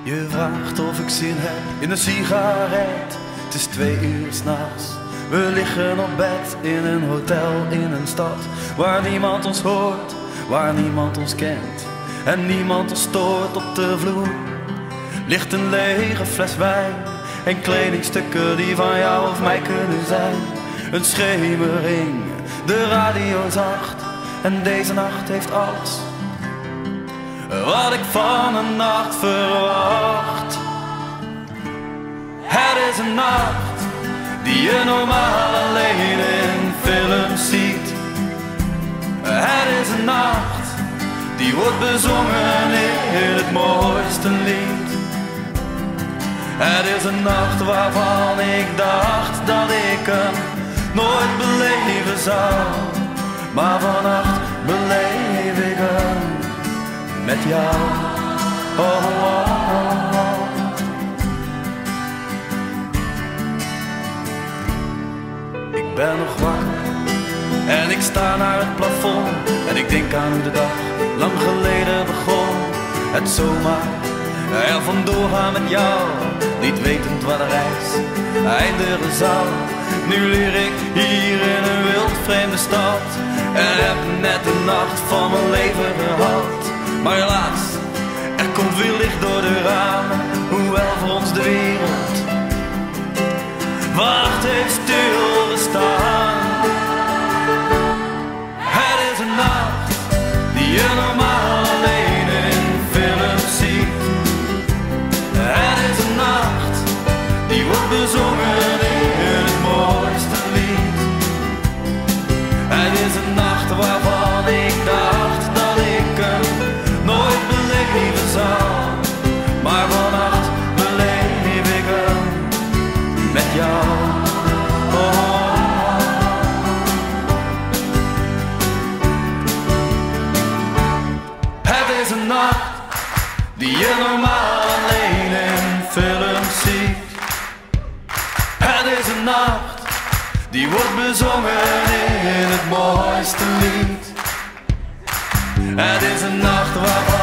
Je vraagt of ik zin heb in een sigaret. Het is 2 uur 's nachts. We liggen op bed in een hotel in een stad waar niemand ons hoort, waar niemand ons kent en niemand ons stoort. Op de vloer ligt een lege fles wijn en kledingstukken die van jou of mij kunnen zijn. Een schemering, de radio zacht en deze nacht heeft alles wat ik van een nacht verwacht. Het is een nacht die je normaal alleen in films ziet. Het is een nacht die wordt bezongen in het mooiste lied. Het is een nacht waarvan ik dacht dat ik hem nooit beleven zou, maar vannacht beleef ik hem met jou. Oh, oh, oh, oh. Ik ben nog wakker en ik sta naar het plafond en ik denk aan hoe de dag lang geleden begon. Het zomaar er vandoor gaan met jou, niet wetend waar de reis eindigen zou. Nu leer ik hier in een wild vreemde stad en heb net de nacht van mijn leven gehad. Maar helaas, er komt weer licht door de ramen, hoewel voor ons de wereld wacht heeft stilgestaan. Het is een nacht die je normaal alleen in films ziet. Het is een nacht die wordt bezongen in het mooiste lied. Het is een nacht waarvan ik dacht dat ik hem nooit beleven zou, maar vannacht beleef ik hem met jou. Het is een nacht die je normaal alleen in films ziet. Het is een nacht die wordt bezongen in het mooiste lied. Het is een nacht waarvan